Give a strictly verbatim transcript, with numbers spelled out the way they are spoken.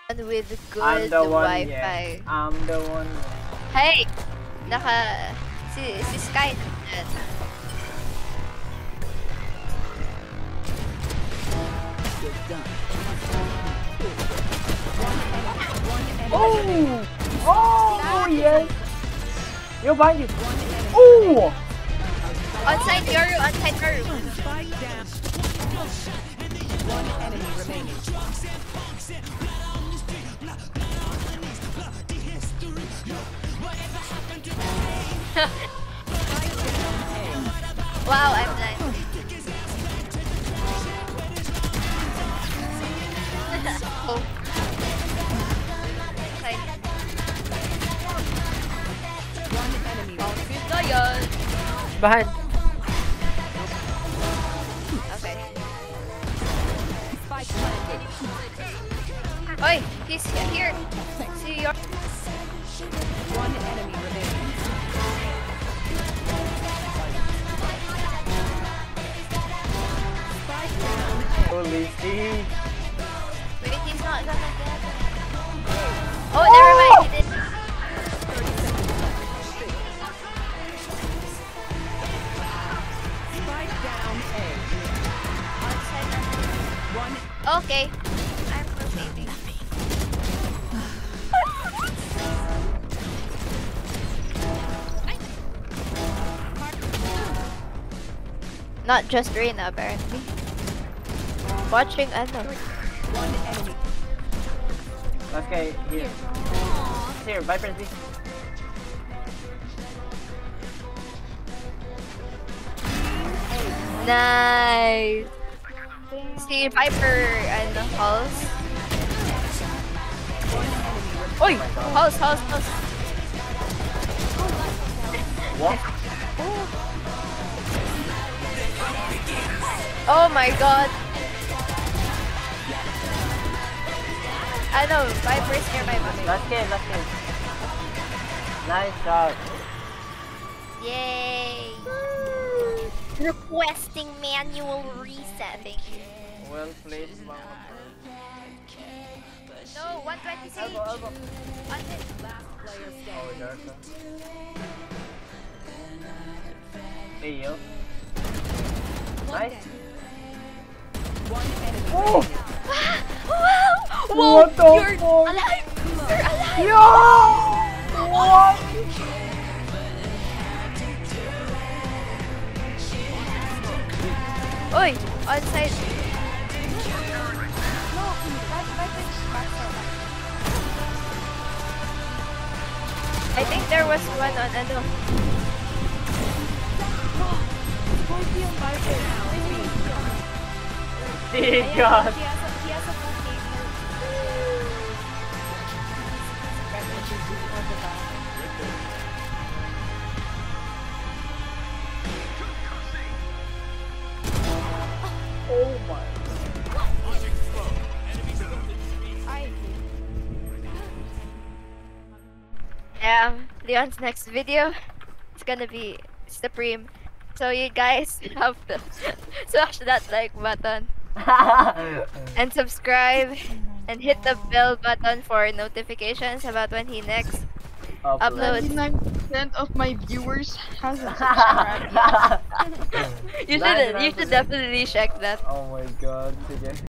with good I'm the one, Wi-Fi. yeah. I'm the one. Hey! Naka... Si, si Sky nandyan. Oh! Oh, yes! Yo, behind you! Oh! Onside Yoru, onside Yoru. One enemy remaining. Wow, I'm blind. Oh. Side. One enemy. Confused na yan. Behind. Okay. Spike planted. Oi, he's here. See your... One enemy remaining. Spike down. Holy shit. Wait, he's not gonna get it. Oh, never mind, he didn't. Spike down A. Outside na. One. Okay. I'm rotating. Not just Reina, apparently. Watching ano. One enemy. Okay, here. Here, Viper Z. Nice. Si Viper ano, Halls. Oy! Halls, Halls, Halls. What? Oh my god. Ano, Viper's near my body. Last game, last game. Nice shot. Yay! Requesting manual reset. Thank you. Well played, mga. No, one twenty-six. Elbow, elbow. Unhit. Last player Oh, standing. dark. Hey, yo. Nice. One enemy. Oh! Wow! What the You're fuck? alive! You're alive! Yo! What? Oi! Onside. No, that Viper's faster. I think there was one on ano. Scorpion Viper. Dear God. He has a, he has a full game. Oh my. Yeah, Leon's next video is gonna be Supreme. So you guys have to smash that like button and subscribe and hit the bell button for notifications about when he next uploads. ninety-nine percent of my viewers hasn't subscribed yet. You should you should definitely check that. Oh my god, sige.